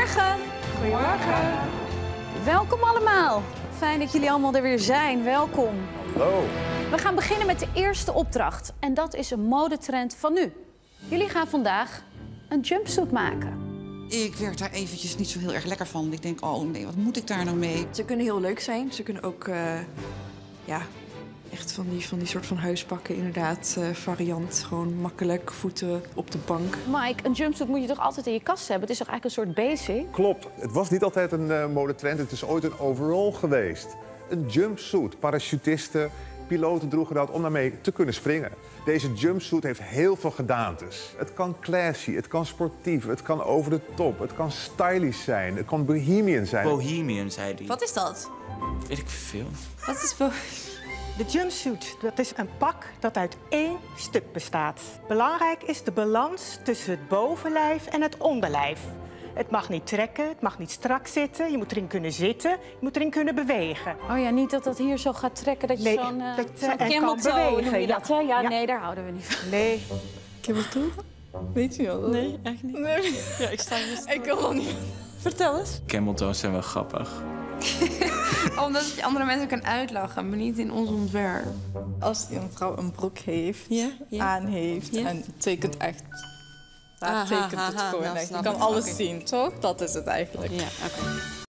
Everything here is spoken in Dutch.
Goedemorgen. Goedemorgen. Welkom allemaal. Fijn dat jullie allemaal er weer zijn. Welkom. Hallo. We gaan beginnen met de eerste opdracht. En dat is een modetrend van nu. Jullie gaan vandaag een jumpsuit maken. Ik werd daar eventjes niet zo heel erg lekker van. Ik denk, oh nee, wat moet ik daar nou mee? Ze kunnen heel leuk zijn. Ze kunnen ook echt van die soort van huispakken inderdaad. Variant, gewoon makkelijk, voeten op de bank. Mike, een jumpsuit moet je toch altijd in je kast hebben? Het is toch eigenlijk een soort basic? Klopt. Het was niet altijd een modetrend. Het is ooit een overall geweest. Een jumpsuit. Parachutisten, piloten droegen dat om daarmee te kunnen springen. Deze jumpsuit heeft heel veel gedaantes. Het kan classy, het kan sportief, het kan over de top, het kan stylish zijn, het kan bohemian zijn. Bohemian, zei hij. Wat is dat? Weet ik veel. Wat is De jumpsuit, dat is een pak dat uit één stuk bestaat. Belangrijk is de balans tussen het bovenlijf en het onderlijf. Het mag niet trekken, het mag niet strak zitten. Je moet erin kunnen zitten, je moet erin kunnen bewegen. Oh ja, niet dat dat hier zo gaat trekken dat je Nee, zo'n dat zo'n en camel kan toe, bewegen, noem je dat, hè? Ja, ja. nee, daar houden we niet van. Nee. Camel toe? Weet je wel? Nee, echt niet. Nee. Ja, ik sta hier. Ik kan wel niet. Vertel eens. Cameltoes zijn wel grappig. Omdat je andere mensen kan uitlachen, maar niet in ons ontwerp. Als een vrouw een broek heeft, Ja? aan heeft en tekent echt. Daar tekent het gewoon echt. Je kan alles zien, toch? Dat is het eigenlijk. Ja, oké.